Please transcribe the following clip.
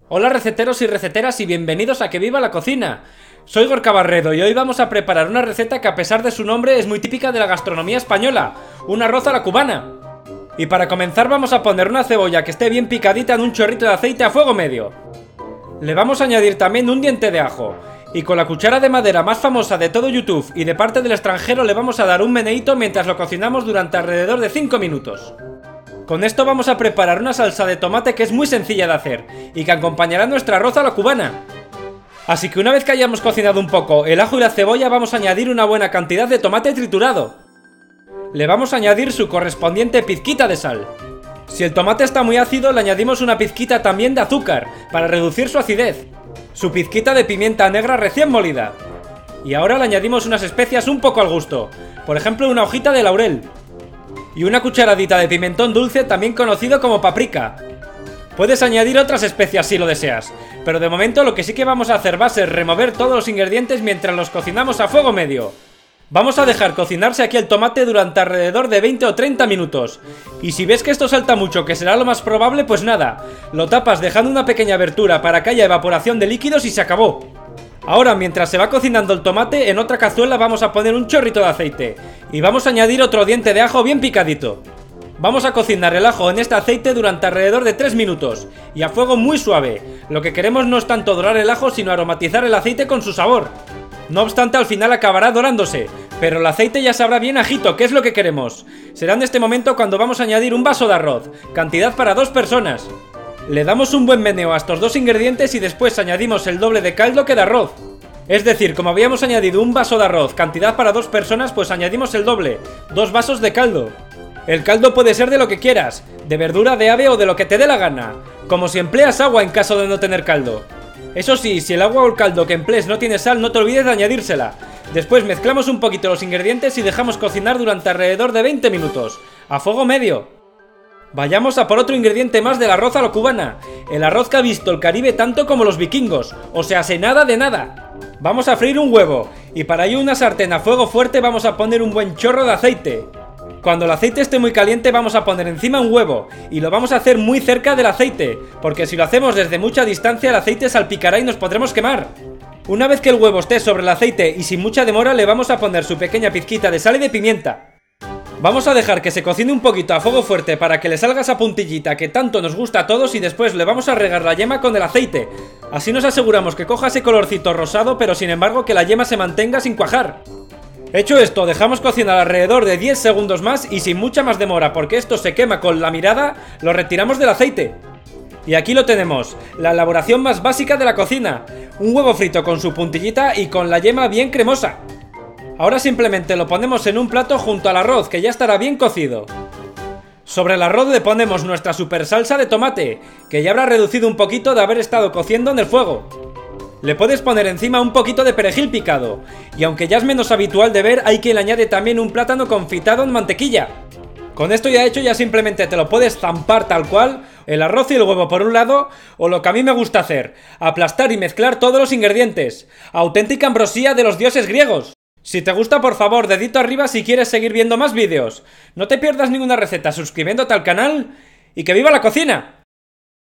Hola receteros y receteras y bienvenidos a Que Viva la Cocina. Soy Gorka Barredo y hoy vamos a preparar una receta que a pesar de su nombre es muy típica de la gastronomía española, un arroz a la cubana. Y para comenzar vamos a poner una cebolla que esté bien picadita en un chorrito de aceite a fuego medio. Le vamos a añadir también un diente de ajo. Y con la cuchara de madera más famosa de todo YouTube y de parte del extranjero le vamos a dar un meneíto mientras lo cocinamos durante alrededor de 5 minutos. Con esto vamos a preparar una salsa de tomate que es muy sencilla de hacer y que acompañará nuestra arroz a la cubana. Así que una vez que hayamos cocinado un poco el ajo y la cebolla vamos a añadir una buena cantidad de tomate triturado. Le vamos a añadir su correspondiente pizquita de sal. Si el tomate está muy ácido le añadimos una pizquita también de azúcar para reducir su acidez. Su pizquita de pimienta negra recién molida. Y ahora le añadimos unas especias un poco al gusto, por ejemplo una hojita de laurel. Y una cucharadita de pimentón dulce también conocido como paprika. Puedes añadir otras especias si lo deseas, pero de momento lo que sí que vamos a hacer va a ser remover todos los ingredientes mientras los cocinamos a fuego medio. Vamos a dejar cocinarse aquí el tomate durante alrededor de 20 o 30 minutos. Y si ves que esto salta mucho, que será lo más probable, pues nada, lo tapas dejando una pequeña abertura para que haya evaporación de líquidos y se acabó. Ahora, mientras se va cocinando el tomate, en otra cazuela vamos a poner un chorrito de aceite y vamos a añadir otro diente de ajo bien picadito. Vamos a cocinar el ajo en este aceite durante alrededor de 3 minutos y a fuego muy suave. Lo que queremos no es tanto dorar el ajo, sino aromatizar el aceite con su sabor. No obstante, al final acabará dorándose, pero el aceite ya sabrá bien ajito, que es lo que queremos. Será en este momento cuando vamos a añadir un vaso de arroz, cantidad para 2 personas. Le damos un buen meneo a estos dos ingredientes y después añadimos el doble de caldo que de arroz. Es decir, como habíamos añadido un vaso de arroz, cantidad para 2 personas, pues añadimos el doble, 2 vasos de caldo. El caldo puede ser de lo que quieras, de verdura, de ave o de lo que te dé la gana, como si empleas agua en caso de no tener caldo. Eso sí, si el agua o el caldo que emplees no tiene sal, no te olvides de añadírsela. Después mezclamos un poquito los ingredientes y dejamos cocinar durante alrededor de 20 minutos, a fuego medio. Vayamos a por otro ingrediente más del arroz a la cubana, el arroz que ha visto el Caribe tanto como los vikingos, o sea, sin nada de nada. Vamos a freír un huevo, y para ello una sartén a fuego fuerte vamos a poner un buen chorro de aceite. Cuando el aceite esté muy caliente vamos a poner encima un huevo, y lo vamos a hacer muy cerca del aceite, porque si lo hacemos desde mucha distancia el aceite salpicará y nos podremos quemar. Una vez que el huevo esté sobre el aceite y sin mucha demora le vamos a poner su pequeña pizquita de sal y de pimienta. Vamos a dejar que se cocine un poquito a fuego fuerte para que le salga esa puntillita que tanto nos gusta a todos y después le vamos a regar la yema con el aceite. Así nos aseguramos que coja ese colorcito rosado, pero sin embargo que la yema se mantenga sin cuajar. Hecho esto, dejamos cocinar alrededor de 10 segundos más y sin mucha más demora, porque esto se quema con la mirada, lo retiramos del aceite. Y aquí lo tenemos, la elaboración más básica de la cocina, un huevo frito con su puntillita y con la yema bien cremosa. Ahora simplemente lo ponemos en un plato junto al arroz, que ya estará bien cocido. Sobre el arroz le ponemos nuestra super salsa de tomate, que ya habrá reducido un poquito de haber estado cociendo en el fuego. Le puedes poner encima un poquito de perejil picado, y aunque ya es menos habitual de ver, hay quien le añade también un plátano confitado en mantequilla. Con esto ya hecho, ya simplemente te lo puedes zampar tal cual, el arroz y el huevo por un lado, o lo que a mí me gusta hacer, aplastar y mezclar todos los ingredientes. Auténtica ambrosía de los dioses griegos. Si te gusta, por favor, dedito arriba si quieres seguir viendo más vídeos. No te pierdas ninguna receta suscribiéndote al canal y ¡que viva la cocina!